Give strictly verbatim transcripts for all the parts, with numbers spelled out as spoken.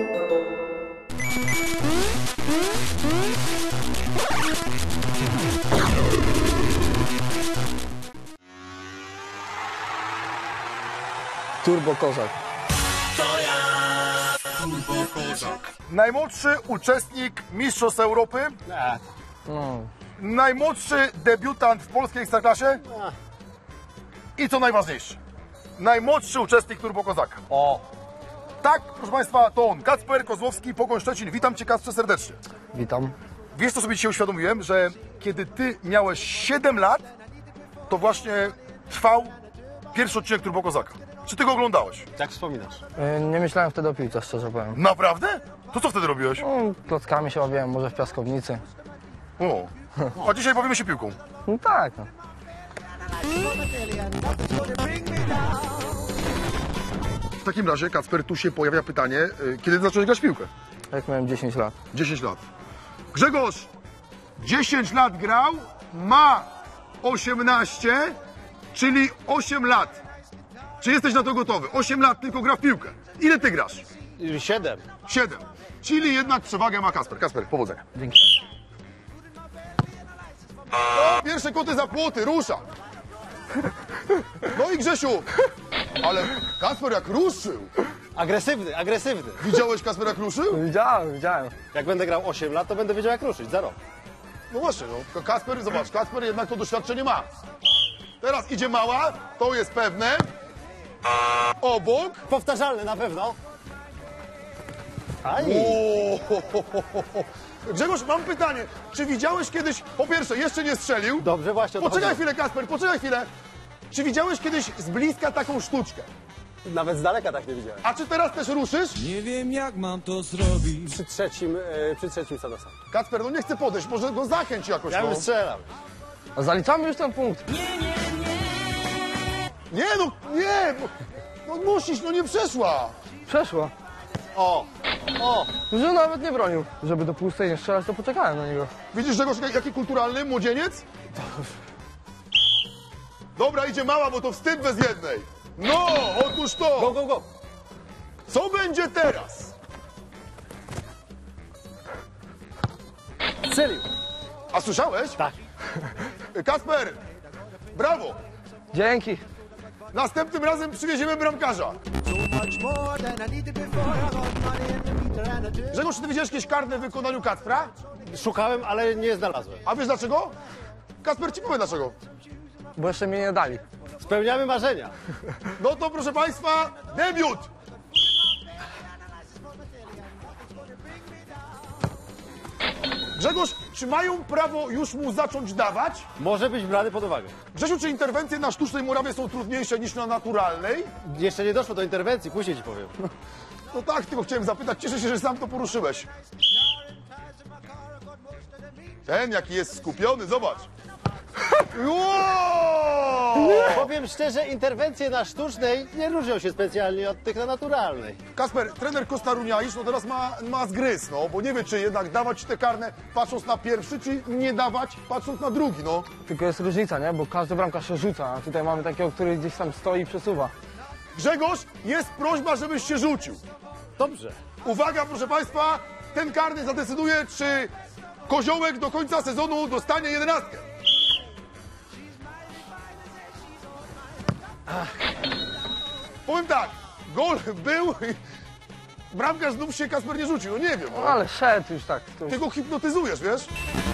Turbo Kozak. To ja, Turbo Kozak. Najmłodszy uczestnik Mistrzostw Europy. A. No. Najmłodszy debiutant w polskiej ekstraklasie. A. I co najważniejsze, najmłodszy uczestnik Turbo Kozaka. O. Tak, proszę Państwa, to on, Kacper Kozłowski, Pogoń Szczecin. Witam Cię, Kacprze, serdecznie. Witam. Wiesz, co sobie dzisiaj uświadomiłem? Że kiedy Ty miałeś siedem lat, to właśnie trwał pierwszy odcinek Turbo Kozaka. Czy Ty go oglądałeś? Jak wspominasz? Nie myślałem wtedy o piłce, szczerze powiem. Naprawdę? To co wtedy robiłeś? No, klockami się bawiłem, może w piaskownicy. O. A dzisiaj bawimy się piłką. No tak. No. W takim razie, Kacper, tu się pojawia pytanie, kiedy zacząłeś grać w piłkę? Jak miałem dziesięć lat. dziesięć lat. Grzegorz dziesięć lat grał, ma osiemnaście, czyli osiem lat. Czy jesteś na to gotowy? osiem lat tylko gra w piłkę. Ile ty grasz? siedem. siedem. Czyli jednak przewagę ma Kacper. Kacper, powodzenia. Dzięki. O, pierwsze koty za płoty, rusza. No i Grzesiu. Ale Kacper jak ruszył. Agresywny, agresywny. Widziałeś, Kacper, jak ruszył? Widziałem, widziałem. Jak będę grał osiem lat, to będę wiedział, jak ruszyć za rok. No właśnie, no. Kacper, zobacz, Kacper jednak to doświadczenie ma. Teraz idzie mała, to jest pewne. Obok. Powtarzalny na pewno. Aj. O, Grzegorz, mam pytanie. Czy widziałeś kiedyś, po pierwsze, jeszcze nie strzelił. Dobrze, właśnie o to Poczekaj chodziło. chwilę, Kacper, poczekaj chwilę. Czy widziałeś kiedyś z bliska taką sztuczkę? Nawet z daleka tak nie widziałem. A czy teraz też ruszysz? Nie wiem, jak mam to zrobić. Przy trzecim, e, przy trzecim Sanosa. Kacper, no nie chcę podejść, może go zachęć jakoś. Ja no. bym strzelał. A zaliczamy już ten punkt. Nie, no, nie! No, no musisz, no nie przeszła. Przeszło. O, o. Że nawet nie bronił. Żeby do pustej nie strzelać, to poczekałem na niego. Widzisz, Grzegorz, jaki kulturalny młodzieniec? Dobra, idzie mała, bo to wstyd bez jednej. No, otóż Go, to. go, go. Co będzie teraz? Strzelił. A słyszałeś? Tak. Kasper, brawo. Dzięki. Następnym razem przywieziemy bramkarza. Grzegorz, czy ty widziałeś jakieś karne w wykonaniu Kacpra? Szukałem, ale nie znalazłem. A wiesz dlaczego? Kasper ci powie dlaczego. Bo jeszcze mnie nie dali. Spełniamy marzenia. No to proszę Państwa, debiut! Grzegorz, czy mają prawo już mu zacząć dawać? Może być brany pod uwagę. Grzesiu, czy interwencje na sztucznej murawie są trudniejsze niż na naturalnej? Jeszcze nie doszło do interwencji, później ci powiem. No tak, tylko chciałem zapytać, cieszę się, że sam to poruszyłeś. Ten jaki jest skupiony, zobacz. Wow! Powiem szczerze, interwencje na sztucznej nie różnią się specjalnie od tych na naturalnej. Kasper, trener Kosta Runiaisz, no teraz ma, ma zgryz, no, bo nie wie, czy jednak dawać te karne patrząc na pierwszy, czy nie dawać patrząc na drugi, no. Tylko jest różnica, nie? Bo każdy bramkarz się rzuca, a tutaj mamy takiego, który gdzieś tam stoi i przesuwa. Grzegorz, jest prośba, żebyś się rzucił. Dobrze. Uwaga, proszę Państwa, ten karny zadecyduje, czy Koziołek do końca sezonu dostanie jedenastkę. Powiem tak, gol był, bramkarz znów się Kasper nie rzucił, no nie wiem. No ale szedł już tak. To już... Ty go hipnotyzujesz, wiesz?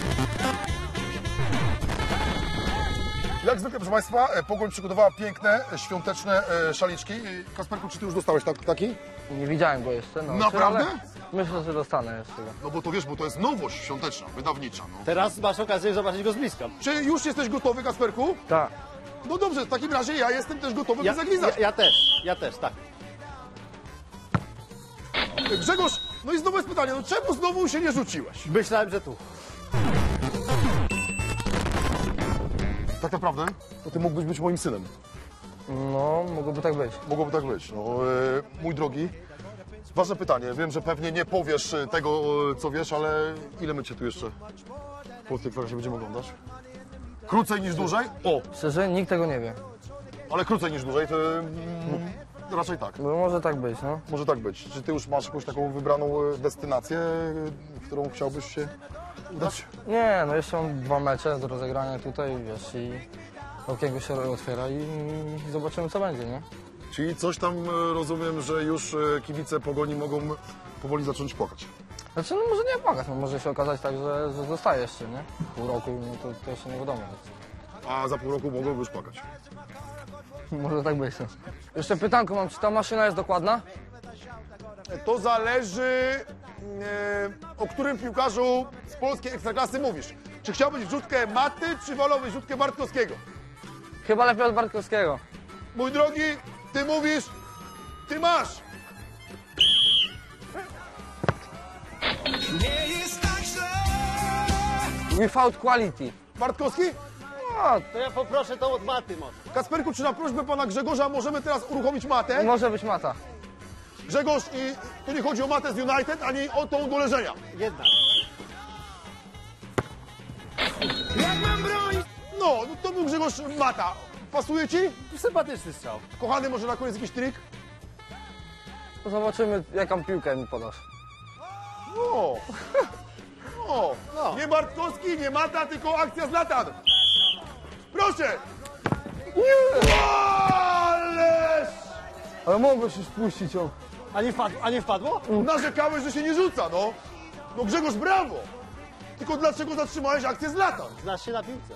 Jak zwykle, proszę Państwa, Pogoń przygotowała piękne, świąteczne szaliczki. Kasperku, czy Ty już dostałeś tak, taki? Nie widziałem go jeszcze. No, Naprawdę? ale myślę, że dostanę jeszcze go. No bo to wiesz, bo to jest nowość świąteczna, wydawnicza. No. Teraz masz okazję zobaczyć go z bliska. Czy już jesteś gotowy, Kasperku? Tak. No dobrze, w takim razie ja jestem też gotowy, Ja, by zagwizdać. ja, ja też, ja też, tak. Grzegorz, no i znowu jest pytanie, no czemu znowu się nie rzuciłeś? Myślałem, że tu. Tak naprawdę, to Ty mógłbyś być moim synem. No, mogłoby tak być. Mogłoby tak być. No, e, mój drogi, ważne pytanie. Wiem, że pewnie nie powiesz tego, co wiesz, ale ile my Cię tu jeszcze w Polsce Ekstraklasie będziemy oglądać? Krócej niż dłużej? O, Szczerze, nikt tego nie wie. ale krócej niż dłużej to... mm, raczej tak. No może tak być, no. Może tak być. Czy ty już masz jakąś taką wybraną e, destynację, e, w którą chciałbyś się udać? Nie, no jeszcze mam dwa mecze do rozegrania tutaj, wiesz, i okienko się otwiera i, i zobaczymy co będzie, nie? Czyli coś tam e, rozumiem, że już e, kibice Pogoni mogą powoli zacząć płakać. Znaczy, no może nie płakać, no może się okazać tak, że, że zostaje jeszcze, nie? Pół roku, no to, to jeszcze nie wiadomo. A za pół roku mogą już płakać. Może tak być, no. Jeszcze pytanko mam, czy ta maszyna jest dokładna? To zależy, e, o którym piłkarzu z polskiej ekstraklasy mówisz. Czy chciałbyś wrzutkę Maty, czy wolałbyś wrzutkę Bartkowskiego? Chyba lepiej od Bartkowskiego. Mój drogi, ty mówisz, ty masz. Nie jest tak źle. Without quality. Bartkowski? No, To ja poproszę tą od maty może. Kasperku, czy na prośbę pana Grzegorza możemy teraz uruchomić matę? może być mata. Grzegorz, i tu nie chodzi o matę z United, ani o tą do leżenia. Jednak. Jak mam bronić? No, no to był Grzegorz mata. Pasuje ci? Sympatyczny strzał. Kochany, może na koniec jakiś trik? To zobaczymy, jaką piłkę mi podasz. No. No. No. Nie Bartkowski, nie mata, tylko akcja Zlatan. Proszę. Ależ! Ale mogłeś już puścić ją. A nie, wpadło, a nie wpadło? Narzekałeś, że się nie rzuca, no. No Grzegorz, brawo. Tylko dlaczego zatrzymałeś akcję Zlatan? Znasz się na piłce.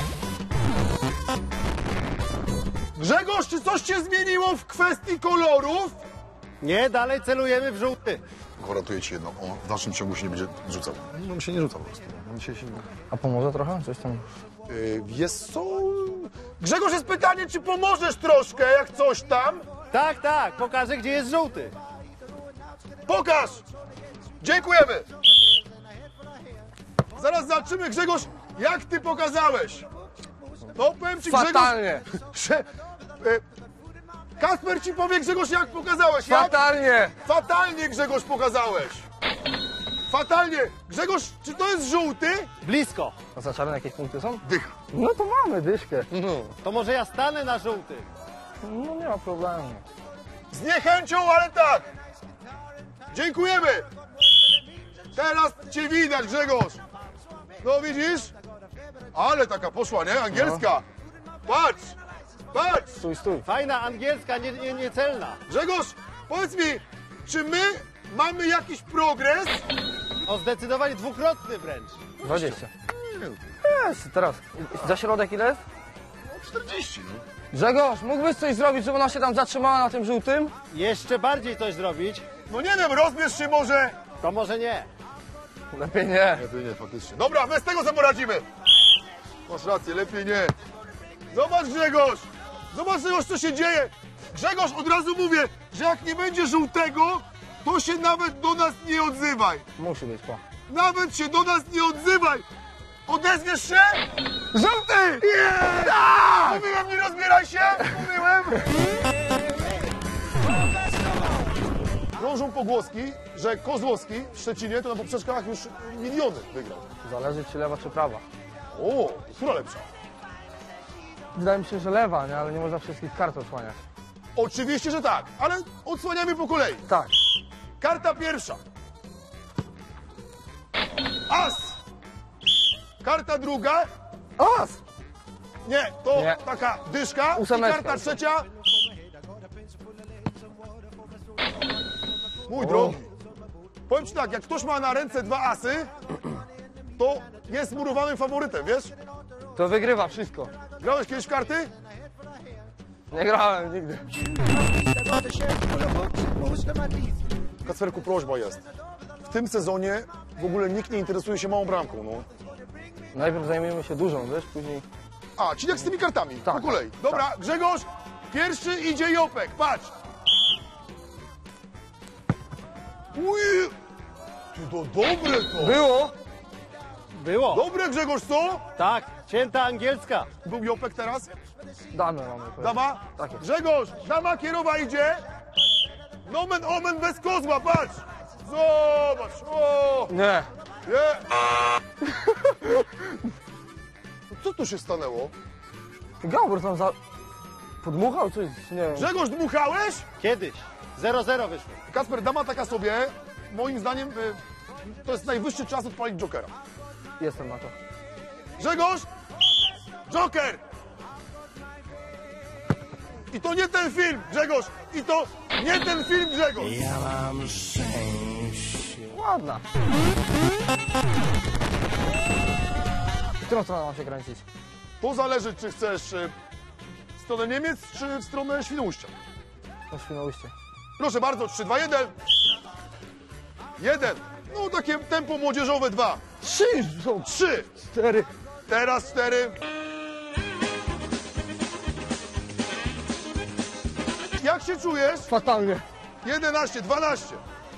Grzegorz, czy coś się zmieniło w kwestii kolorów? Nie, dalej celujemy w żółty. Gwarantuję ci jedno, on w dalszym ciągu się nie będzie rzucał. No on się nie rzuca po prostu. On się, się... A pomoże trochę? Coś tam? Yy, jest co? Grzegorz, jest pytanie, czy pomożesz troszkę, jak coś tam? Tak, tak, pokażę gdzie jest żółty. Pokaż! Dziękujemy! Zaraz zobaczymy, Grzegorz, jak ty pokazałeś. No, powiem ci, Grzegorz... Fatalnie! Że, e, Kasper ci powie, Grzegorz, jak pokazałeś. Jak? Fatalnie! Fatalnie, Grzegorz, pokazałeś. Fatalnie. Grzegorz, czy to jest żółty? Blisko. A za czarne jakieś punkty są? Dycha. No to mamy dyszkę. No, To może ja stanę na żółty. no nie ma problemu. Z niechęcią, ale tak. Dziękujemy. Teraz cię widać, Grzegorz. No widzisz? Ale taka poszła, nie? Angielska. Patrz, patrz. Stój, stój. Fajna angielska, nie, nie, niecelna. Grzegorz, powiedz mi, czy my mamy jakiś progres? O, zdecydowanie dwukrotny wręcz. dwadzieścia. Jest, teraz. Za środek ile jest? czterdzieści, no. Grzegorz, mógłbyś coś zrobić, żeby ona się tam zatrzymała na tym żółtym? Jeszcze bardziej coś zrobić, No nie wiem, rozbierz się może. to może nie. Lepiej nie. Lepiej nie, faktycznie. Dobra, bez tego sobie poradzimy. Masz rację, lepiej nie. Zobacz, Grzegorz. Zobacz, Grzegorz, co się dzieje. Grzegorz, od razu mówię, że jak nie będzie żółtego, to się nawet do nas nie odzywaj. Musi być, po. Nawet się do nas nie odzywaj. Odezwiesz się? Żółty! Nie! Mówiłem, nie rozbieraj się! Mówiłem! Krążą pogłoski, że Kozłowski w Szczecinie to na poprzeczkach już miliony wygrał. Zależy czy lewa, czy prawa. O, która lepsza? Wydaje mi się, że lewa, nie? Ale nie można wszystkich kart odsłaniać. Oczywiście, że tak, ale odsłaniamy po kolei. Tak. Karta pierwsza. As. Karta druga. As! Nie, to Nie. taka dyszka. I Ósemeczka. karta trzecia. Mój drogi. Powiem ci tak, jak ktoś ma na ręce dwa asy, to jest murowanym faworytem, wiesz? To wygrywa wszystko. Grałeś kiedyś w karty? Nie grałem nigdy. Kacperku, prośba jest. W tym sezonie w ogóle nikt nie interesuje się małą bramką, no. Najpierw zajmujemy się dużą, wiesz, później... A, czyli jak z tymi kartami, Tak, po kolei. tak, Dobra, Grzegorz, pierwszy idzie Jopek, patrz. Uj, ty to dobre to. Było! Było. Dobre, Grzegorz, co? Tak, cięta angielska. Był Jopek teraz? Damy mamy. pewnie. Dama? Tak jest. Grzegorz, dama kierowa idzie. Nomen omen bez kozła, patrz. Zobacz, o, Nie. nie. Co tu się stanęło? Gabor tam za... Podmuchał coś? Nie. Grzegorz, dmuchałeś? Kiedyś. zero zero wyszło. Kacper, dama taka sobie, moim zdaniem, y, to jest najwyższy czas odpalić Jokera. Jestem na to. Grzegorz! Joker! I to nie ten film, Grzegorz! I to nie ten film, Grzegorz! Ładna. W którą stronę mam się kręcić? To zależy, czy chcesz y, w stronę Niemiec, czy w stronę Świnoujścia. Na Świnoujście. Proszę bardzo, trzy, dwa, jeden. Jeden. No takie tempo młodzieżowe, dwa. Trzy są. Trzy. Cztery. Teraz cztery. Jak się czujesz? Fatalnie. jedenaście, dwanaście.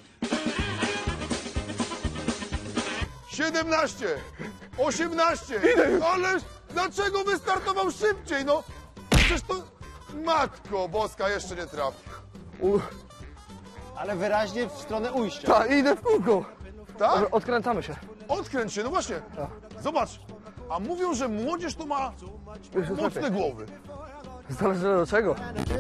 siedemnaście. osiemnaście. Ależ dlaczego wystartował szybciej? No przecież to... Matko Boska, jeszcze nie trafił. U... Ale wyraźnie w stronę ujścia. Tak, idę w kółko. Tak? Odkręcamy się. Odkręć się, no właśnie. Zobacz. A mówią, że młodzież to ma Już jest mocne lepiej. głowy. Zależy do czego.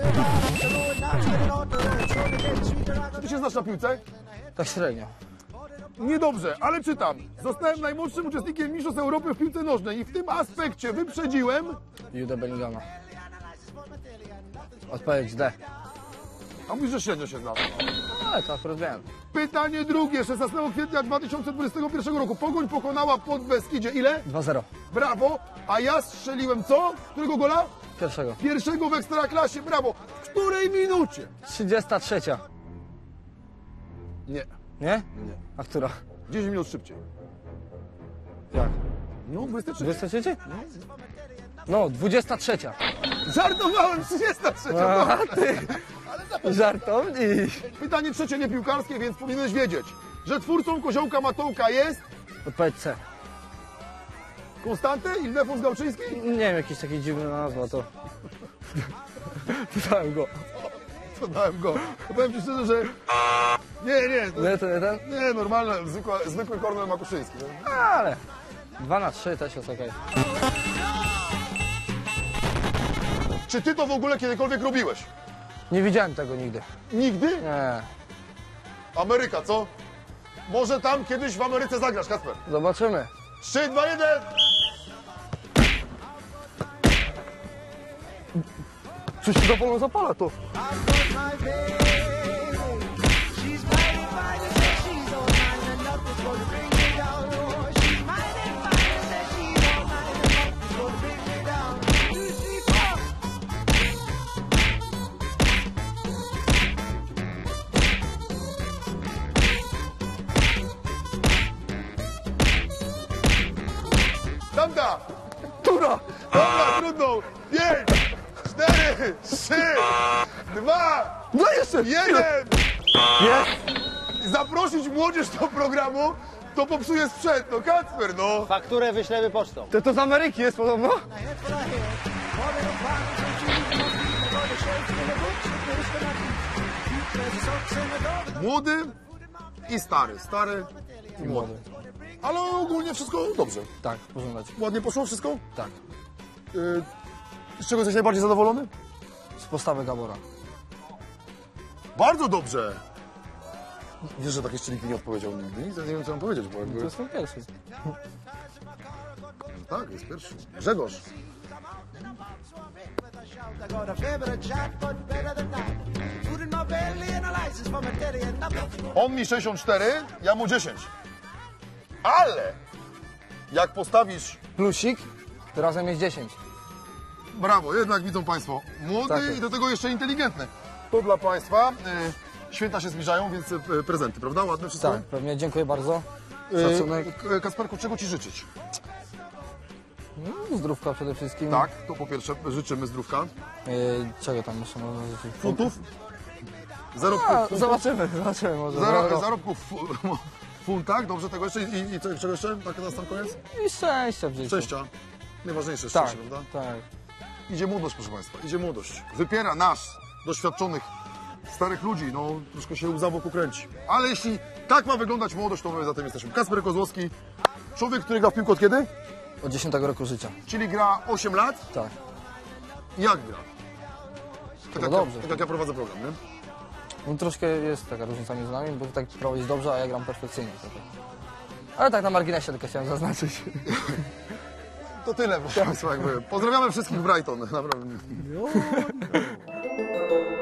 Ty się znasz na piłce? Tak średnio. Niedobrze, ale czytam. Zostałem najmłodszym uczestnikiem Mistrzostw Europy w piłce nożnej i w tym aspekcie wyprzedziłem... Jude Bellingama. Odpowiedź D. A mówisz, że średnio się znasz. Ale to akurat wiem. Pytanie drugie. szesnastego kwietnia dwa tysiące dwudziestego pierwszego roku Pogoń pokonała pod Beskidzie. Ile? dwa zero. Brawo. A ja strzeliłem co? Którego gola? Pierwszego. Pierwszego w Ekstraklasie. Brawo. W której minucie? trzydziesta trzecia. Nie. Nie? A która? dziesięć minut szybciej. Jak? No, dwudziesta trzecia. dwudziesta trzecia? No, dwudziesta trzecia. Żartowałem, trzydziesta trzecia. A ty! Żartownik. Pytanie trzecie, nie piłkarskie, więc powinieneś wiedzieć, że twórcą Koziołka Matołka jest Odpowiedź C. Konstanty Ildefons Gałczyński? Nie wiem, jakiś taki dziwny nazwa to. Pytałem go. To dałem go. Powiem ci szczerze, że... Nie, nie, to... Nie, to nie ten? nie, normalne, zwykła, zwykły Kornel Makuszyński. No. Ale. dwa na trzy też jest okej. Czy ty to w ogóle kiedykolwiek robiłeś? Nie widziałem tego nigdy. Nigdy? Nie. Ameryka, co? Może tam kiedyś w Ameryce zagrasz, Kacper. Zobaczymy. trzy, dwa, jeden. Coś się zapalą zapala to. Tamta. Tura! Dobra, trudno. pięć, cztery, trzy, dwa, No jeszcze! jeden. Jest! Zaprosić młodzież do programu, to popsuje sprzęt. No Kacper, no. Fakturę wyślemy pocztą. To to z Ameryki jest podobno? Młody i stary. Stary i młody. Ale ogólnie wszystko dobrze. Tak, pożądać. Ładnie poszło wszystko? Tak. Yy, z czego jesteś najbardziej zadowolony? Z postawy Gabora. Bardzo dobrze. Wiesz, że tak jeszcze nikt nie odpowiedział nigdy? Ja nie wiem, co mam powiedzieć, bo jakby... To jest ten pierwszy. Tak, jest pierwszy. Grzegorz. On mi sześćdziesiąt cztery, ja mu dziesięć. Ale jak postawisz... Plusik, to razem jest dziesięć. Brawo, jednak widzą Państwo, młody Tak jest. i do tego jeszcze inteligentny. To dla Państwa. Y, święta się zbliżają, więc y, prezenty, prawda? Ładne wszystko? Tak, pewnie. Dziękuję bardzo. Y, Szacunek. K- Kasperku, czego Ci życzyć? No, zdrówka przede wszystkim. Tak, to po pierwsze życzymy zdrówka. Yy, czego tam jeszcze można życzyć? Funtów? Zarobków A, funtów? zobaczymy, zobaczymy może. Zaro- Zaro- zarobków w funtach, dobrze, tego jeszcze i, i co, czego jeszcze? Tak na sam koniec? I szczęścia w życiu. Szczęścia. Najważniejsze Tak, szczęście, prawda? tak. Idzie młodość, proszę Państwa, idzie młodość. Wypiera nas, doświadczonych, starych ludzi, no troszkę się łza wokół kręci. Ale jeśli tak ma wyglądać młodość, to my za tym jesteśmy. Kacper Kozłowski, człowiek, który gra w piłkę od kiedy? Od dziesiątego roku życia. Czyli gra osiem lat. Tak. Jak gra? Tak No jak, dobrze. ja, tak jak ja prowadzę program, nie? No, troszkę jest taka różnica między nami, bo ty tak prowadzisz dobrze, a ja gram perfekcyjnie. trochę. Ale tak na marginesie tylko chciałem zaznaczyć. To tyle, proszę Państwa, jakby. Pozdrawiamy wszystkich w Brighton, naprawdę.